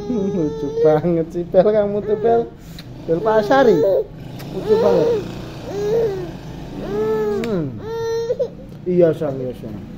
Lucu banget sih Bel, kamu tuh Bel. Bel Pasari. Lucu banget. Iya sang, iya sang.